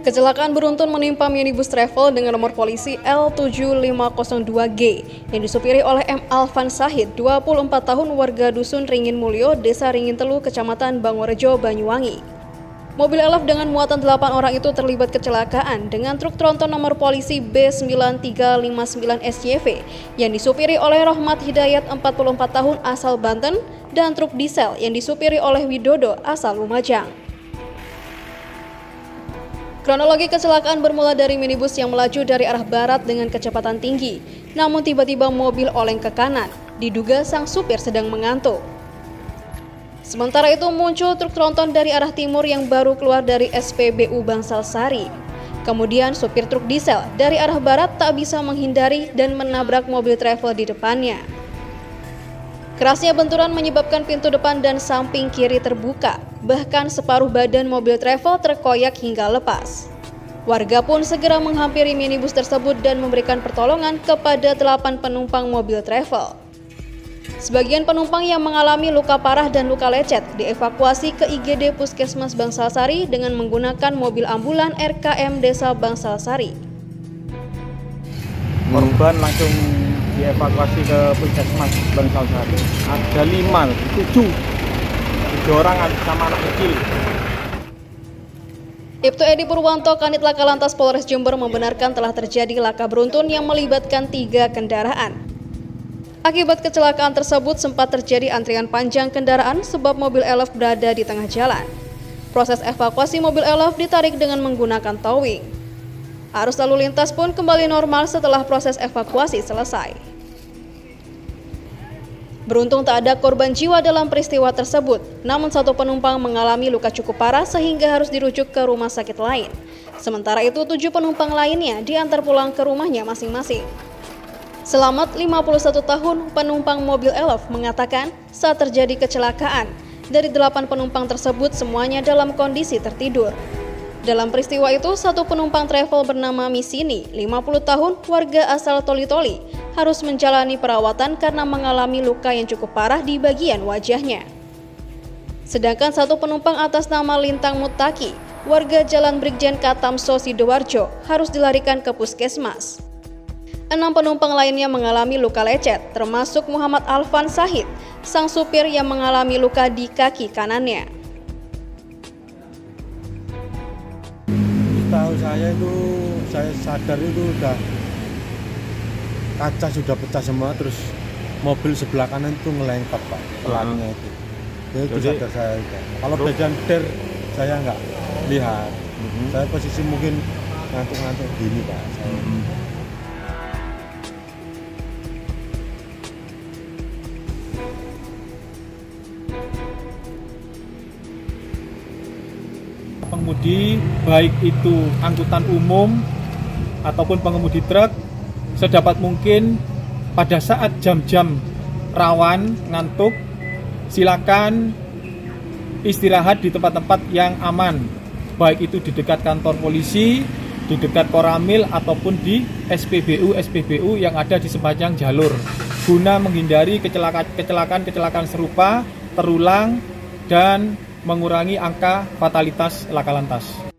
Kecelakaan beruntun menimpa minibus travel dengan nomor polisi L7502G yang disupiri oleh M. Alvan Sahid, 24 tahun, warga Dusun Ringin Mulyo, Desa Ringin Telu, Kecamatan Bangorejo, Banyuwangi. Mobil elf dengan muatan 8 orang itu terlibat kecelakaan dengan truk tronton nomor polisi B9359 SYV yang disupiri oleh Rohmat Hidayat, 44 tahun, asal Banten, dan truk diesel yang disupiri oleh Widodo, asal Lumajang. Kronologi kecelakaan bermula dari minibus yang melaju dari arah barat dengan kecepatan tinggi, namun tiba-tiba mobil oleng ke kanan, diduga sang supir sedang mengantuk. Sementara itu muncul truk tronton dari arah timur yang baru keluar dari SPBU Bangsal Sari. Kemudian supir truk diesel dari arah barat tak bisa menghindari dan menabrak mobil travel di depannya. Kerasnya benturan menyebabkan pintu depan dan samping kiri terbuka, bahkan separuh badan mobil travel terkoyak hingga lepas. Warga pun segera menghampiri minibus tersebut dan memberikan pertolongan kepada 8 penumpang mobil travel. Sebagian penumpang yang mengalami luka parah dan luka lecet dievakuasi ke IGD Puskesmas Bangsal Sari dengan menggunakan mobil ambulan RKM Desa Bangsal Sari. Korban langsung dievakuasi ke Puskesmas Bangsal Sari. Ada 7 orang sama anak kecil. Ibtu Edi Purwanto, Kanit Laka Lantas Polres Jember, membenarkan telah terjadi laka beruntun yang melibatkan 3 kendaraan. Akibat kecelakaan tersebut sempat terjadi antrian panjang kendaraan sebab mobil elf berada di tengah jalan. Proses evakuasi mobil elf ditarik dengan menggunakan towing. Arus lalu lintas pun kembali normal setelah proses evakuasi selesai. Beruntung tak ada korban jiwa dalam peristiwa tersebut, namun 1 penumpang mengalami luka cukup parah sehingga harus dirujuk ke rumah sakit lain. Sementara itu 7 penumpang lainnya diantar pulang ke rumahnya masing-masing. Selamat, 51 tahun, penumpang mobil elf, mengatakan saat terjadi kecelakaan, dari 8 penumpang tersebut semuanya dalam kondisi tertidur. Dalam peristiwa itu, 1 penumpang travel bernama Misini, 50 tahun, warga asal Toli-Toli, harus menjalani perawatan karena mengalami luka yang cukup parah di bagian wajahnya. Sedangkan 1 penumpang atas nama Lintang Mutaki, warga Jalan Brigjen Katamso, Sidoarjo, harus dilarikan ke puskesmas. 6 penumpang lainnya mengalami luka lecet, termasuk Muhammad Alvan Sahid, sang supir yang mengalami luka di kaki kanannya. Tahu saya sadar itu udah kaca sudah pecah semua, terus mobil sebelah kanan itu ngelengkap Pak, pelannya itu. Itu sadar saya itu. Kalau bagian der saya nggak lihat. Saya posisi mungkin ngantuk-ngantuk gini Pak. Pengemudi baik itu angkutan umum ataupun pengemudi truk sedapat mungkin pada saat jam-jam rawan ngantuk silakan istirahat di tempat-tempat yang aman, baik itu di dekat kantor polisi, di dekat Koramil ataupun di SPBU yang ada di sepanjang jalur guna menghindari kecelakaan serupa terulang dan mengurangi angka fatalitas laka lantas.